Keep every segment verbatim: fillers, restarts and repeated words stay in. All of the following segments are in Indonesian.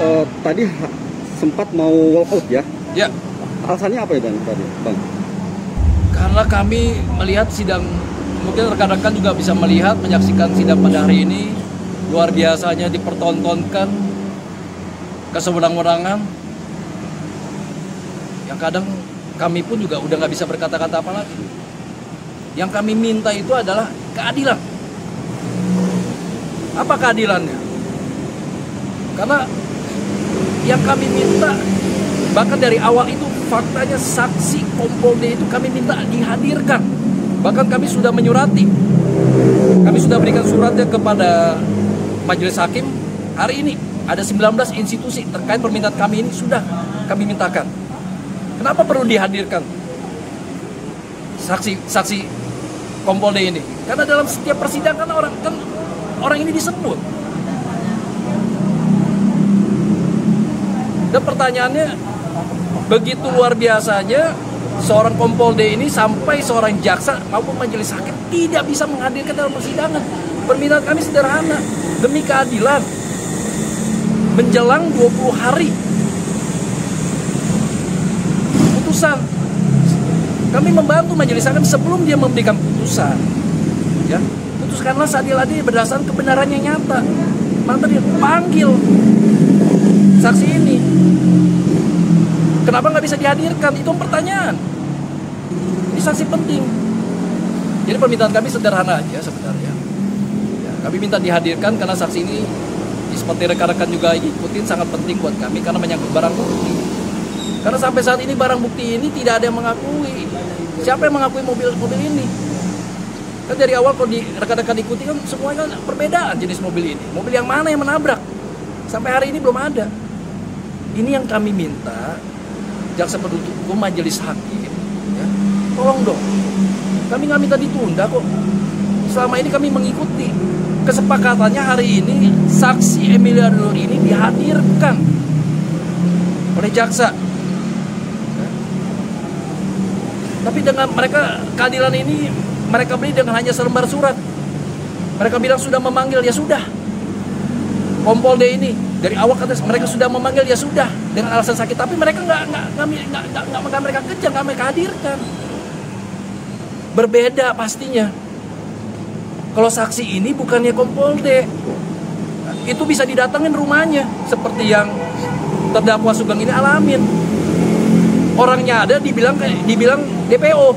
uh, tadi sempat mau walk out ya? Ya. Alasannya apa ya Bang tadi, Bang? Karena kami melihat sidang, mungkin rekan-rekan juga bisa melihat, menyaksikan sidang pada hari ini, luar biasanya dipertontonkan kesewenang-wenangan. Yang kadang kami pun juga udah nggak bisa berkata-kata apa lagi. Yang kami minta itu adalah keadilan. Apa keadilannya? Karena yang kami minta, bahkan dari awal itu faktanya saksi Kompol D itu kami minta dihadirkan. Bahkan kami sudah menyurati. Kami sudah berikan suratnya kepada Majelis Hakim. Hari ini ada sembilan belas institusi terkait permintaan kami ini sudah kami mintakan. Kenapa perlu dihadirkan saksi-saksi Kompol D ini? Karena dalam setiap persidangan orang kan orang ini disebut. Dan pertanyaannya begitu luar biasanya, seorang Kompol D ini sampai seorang jaksa maupun majelis hakim tidak bisa menghadirkan dalam persidangan. Permintaan kami sederhana, demi keadilan. Menjelang dua puluh hari putusan, kami membantu majelis hakim sebelum dia memberikan putusan. Ya, putuskanlah seadil-adil berdasarkan kebenaran yang nyata. Maka dia panggil saksi ini. Kenapa nggak bisa dihadirkan? Itu pertanyaan. Ini saksi penting. Jadi permintaan kami sederhana aja sebenarnya. Ya, kami minta dihadirkan karena saksi ini, seperti rekan-rekan juga ikutin, sangat penting buat kami karena menyangkut barang bukti. Karena sampai saat ini barang bukti ini tidak ada yang mengakui. Siapa yang mengakui mobil-mobil ini? Kan dari awal kalau di rekan-rekan ikuti kan semuanya kan perbedaan jenis mobil ini. Mobil yang mana yang menabrak? Sampai hari ini belum ada. Ini yang kami minta. Jaksa penuntut umum, majelis hakim, ya, tolong dong. Kami nggak minta ditunda kok. Selama ini kami mengikuti kesepakatannya hari ini saksi Emilia Nur ini dihadirkan oleh jaksa. Ya. Tapi dengan mereka keadilan ini mereka beli dengan hanya selembar surat. Mereka bilang sudah memanggil, ya sudah. Kompol D ini dari awal kata mereka sudah memanggil, ya sudah, dengan alasan sakit, tapi mereka nggak nggak nggak nggak nggak mereka kejar, nggak mereka hadirkan. Berbeda pastinya. Kalau saksi ini bukannya Kompol D, itu bisa didatengin rumahnya seperti yang terdakwa Sugeng ini alamin. Orangnya ada, dibilang dibilang D P O.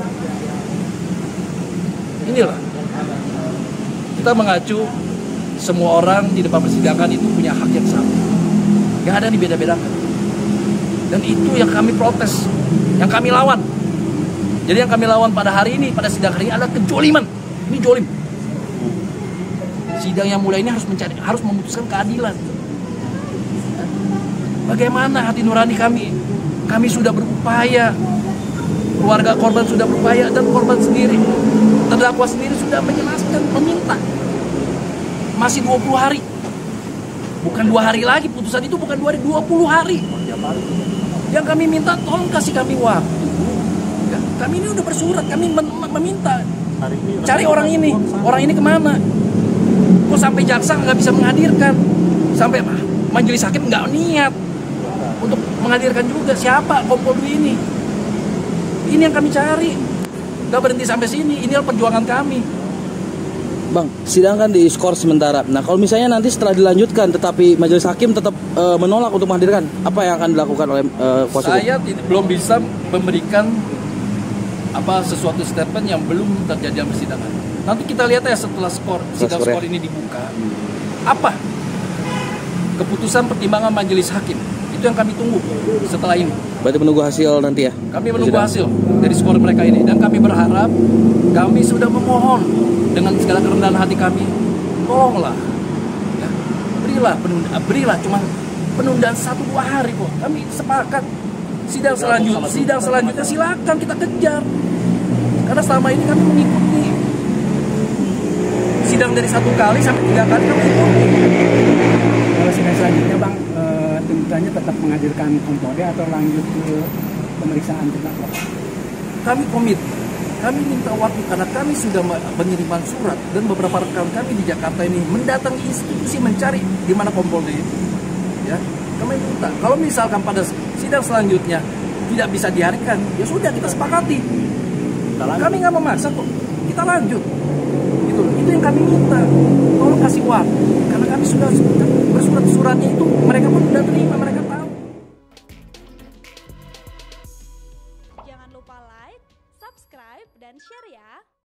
Inilah kita mengacu. Semua orang di depan persidangan itu punya hak yang sama. Gak ada yang dibeda-bedakan. Dan itu yang kami protes, yang kami lawan. Jadi yang kami lawan pada hari ini, pada sidang hari ini adalah kejoliman. Ini jolim. Sidang yang mulai ini harus mencari, harus memutuskan keadilan. Bagaimana hati nurani kami? Kami sudah berupaya. Keluarga korban sudah berupaya, dan korban sendiri, terdakwa sendiri sudah menjelaskan, meminta. Masih dua puluh hari. Bukan dua hari lagi, putusan itu bukan dua hari, dua puluh hari. Yang kami minta, tolong kasih kami waktu. Ya, kami ini udah bersurat, kami meminta. Cari orang ini, orang ini kemana? Kok sampai jaksa nggak bisa menghadirkan? Sampai majelis hakim nggak niat untuk menghadirkan juga siapa Kompol D ini. Ini yang kami cari. Nggak berhenti sampai sini, inilah perjuangan kami. Bang, sidang kan di skor sementara. Nah, kalau misalnya nanti setelah dilanjutkan tetapi majelis hakim tetap e, menolak untuk menghadirkan, apa yang akan dilakukan oleh e, kuasa hukum? Saya belum bisa memberikan apa sesuatu statement yang belum terjadi dalam persidangan. Nanti kita lihat ya setelah skor sidang skor, skor ya. Ini dibuka. Apa keputusan pertimbangan majelis hakim? Itu yang kami tunggu setelah ini. Berarti menunggu hasil nanti ya? Kami menunggu hasil dari skor mereka ini, dan kami berharap, kami sudah memohon dengan segala kerendahan hati kami, tolonglah, ya, berilah penunda, berilah cuma penundaan satu dua hari kok. Kami sepakat sidang selanjutnya, sidang selanjutnya silakan kita kejar, karena selama ini kami mengikuti sidang dari satu kali sampai tiga kali kami ikuti. Kalau sidang selanjutnya Bang, e, tuntutannya tetap menghadirkan Kompol D atau lanjut ke pemeriksaan terdakwa? Kami komit. Kami minta waktu karena kami sudah mengirimkan surat, dan beberapa rekan kami di Jakarta ini mendatangi institusi mencari di mana Kompol D itu. Ya, Kami minta, kalau misalkan pada sidang selanjutnya tidak bisa dihadirkan, ya sudah kita sepakati. Kami nggak memaksa kok, kita lanjut. Gitu, itu yang kami minta. Tolong kasih waktu, karena kami sudah bersurat-suratnya itu, mereka pun sudah terima, mereka tahu. Jangan lupa like, subscribe, dan share ya.